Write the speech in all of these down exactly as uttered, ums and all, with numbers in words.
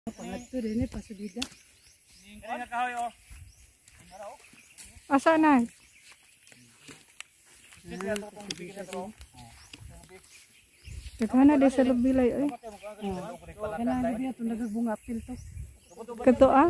Pangadto din eh, pasubida. Asa na? Daghan na di sa lubilay ay. Kana dia to nagbunga apil to. Kato ah.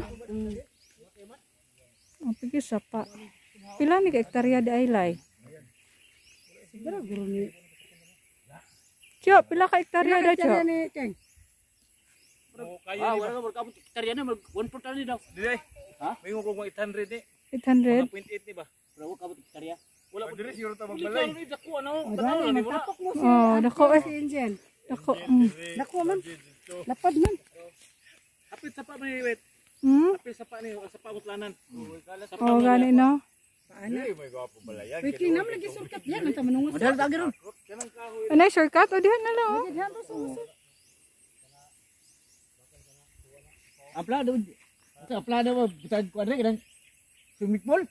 Ang pigi sapa. Pila ni ka hektarya di aylay? Siguro guro ni. Cio, pila ka hektarya daw, Cio? Ni Ceng. Ah, wala ka magkabot hektarya na mag one fourth ni daw. Dili. Ha? May mo kung eight hundred ni. eight hundred? one point eight ni ba? Wala ka kabot hektarya. Wala po diri siguro ta Hindi magbalay. ka ni dako ano? Dali matapok mo si. Oh, dako eh. Si Angel. Dako. Mm. Dako man. Lapad man. Apit sa pa may wait. Hmm? Apit sa pa ni sa pa utlanan. Oh, gani no. Paana? May gwapo balayan. Wait, kinam lagi sulkat yan ang tamanungas. Madal ta gyud. Kanang kahoy. Anay shortcut o dihan na lang. Oh. Diyan to sumusod. Apla do. Sa apla do bitag kwadre kadang swimming pool.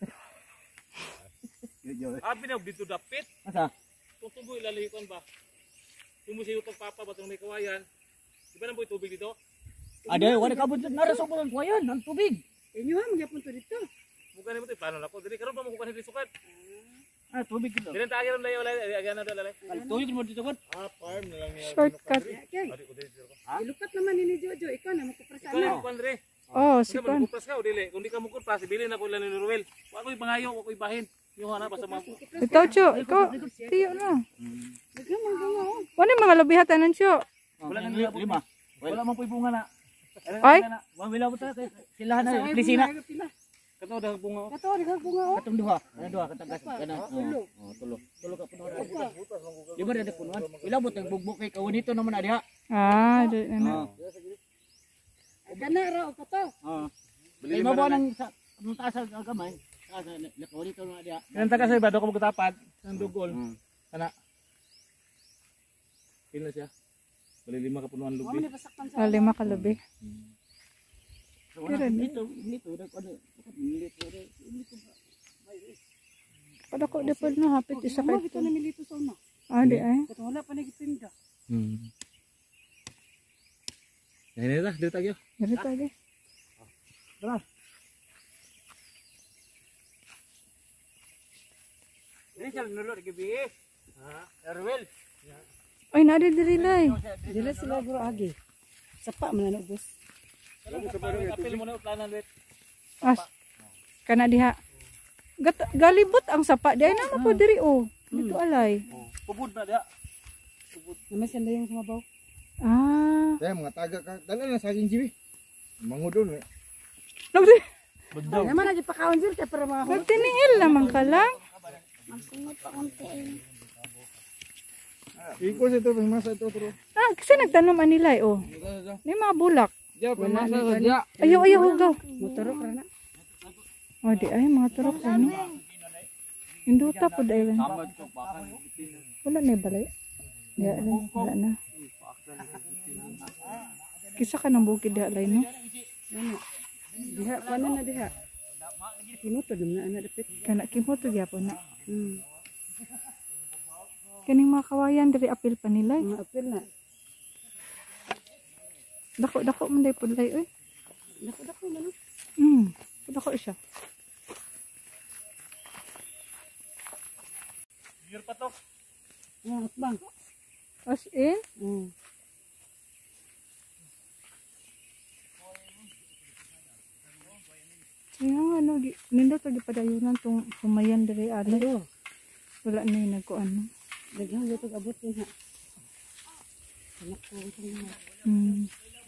Abi na dito dapit. Asa? Tutubo ilalihikon ba? Tumusiyo pagpapa ba may kawayan. Di ba nang boy tubig dito? Ada wala kabot na ra sa bulan kuyan ang tubig. Inyo ha magyapon to dito. Bukan ni mo plano na ko. Dili karon pa mo kuan diri sukat. Ah, tubig gid. Dili ta agiron layo layo agana do lalay. Tubig mo dito gud. Ah, farm na lang niya. Shortcut. Okay. Ari ko diri ko. Ilukat naman ni Jojo, ikaw na magkuprasa Ikaw na. na kuan diri. Oh, Si si kon. Kon. Kupras ka o dili. Kung di ka mo kupras, bili na ko ilan ni Ruel. Wa ko'y bangayo, wa ko'y bahin. Yung na basta mo. Ikaw, Cio. Ikaw. Tiyo na. Daghan man bunga oh. Wala mga labihatan ng Cio. Wala nang lima. Wala man puy bunga na. Ay? Wa wala ta sila na Plisina. Kato dahag bunga. Kato daghan bunga oh. Katong duha. Ano duha katangkas kana. Tulo. Oh, tulo. Tulo ka punuan. Di ba dito punuan? Ilabot ang bugbog kay kawin dito naman na diha. Ah, di na. Kana ra o kato. Oo. Bili mo ba nang sa nung taas ang gamay? Taas na kawin dito na diha. Kanang taga sa iba do ko magtapad ng dugol. Kana. Pila siya. Bali lima ka punuan Mo lubi. ni basaktan sa. Ah, lima ka lubi. Pero dito dito ano dito dito. Padako di pa na hapit isa Mo kay bitaw na milito sa una. Ah, di ay. Kato wala pa nagipinda. Hmm. Ini lah, dito tayo. Diri tagi. Ini siya nulo di gabi. Ha, Erwel. Ay, nadi diri lay. Dila sila guro agi. Sapa man na ubos. Apil mo na utlanan wait. As. Kana diha. Gat galibot ang sapa di ay na po diri oh. Dito alay. Pubud na diha. Naman siya yung sumabaw. Ah. Saya mga taga ka, dala na sa akin jibi. Mangudon eh. Nagdi Naman lagi pakaon dito kay para mga nagtiniil naman ka lang. Iko sa ito, masa ito pero. Ah, kasi nagtanom anilay oh. Ni mga bulak. Diya, masa sa diya. Ayaw ayaw hugaw. motorok ra na. Oh, di ay mga turok ano. Induta po dahil. Wala na yung balay. Ya, wala na. Kisa ka ng bukid diha lay no. Ano? Diha kuno na diha. Kinuto dum na ana dapit. Kana kimo to gyapon na. Hmm. Kaning mga kawayan diri apil pa nila. Mga apil na. Dako dako man day pud lay oy. Dako-dako na no. Hmm. Dako siya. Year pa to. Mga atbang. As in, Hmm. yung ano, gi- nindot lagi padayunan tong sumayan diri ano. Wala na yung nagkuan. Daghang dito abot din ha. Anak ko ito na. Hmm.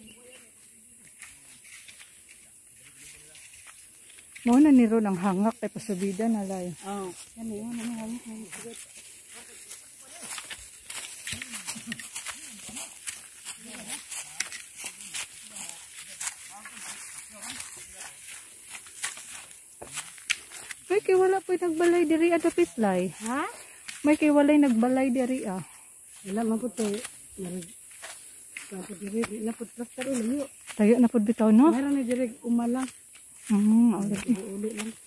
Mo na ni Ron ang hangak kay pasubida na lay. Oh, yan yun ano ano. May kay wala po nagbalay diri at pitlay. Ha? May kay walay nagbalay diri ah. Wala man pud to. Marag. Kapag diri na pud tractor layo. Tayo na pud bitaw no. Meron na diri umalang. Hmm, already. Uli lang.